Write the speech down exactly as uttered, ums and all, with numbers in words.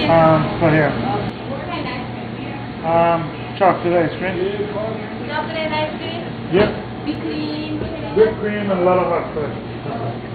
Um, so here. Um, chocolate ice cream. Chocolate ice cream? Yep. Whipped cream? Whipped cream and a lot of hot sauce.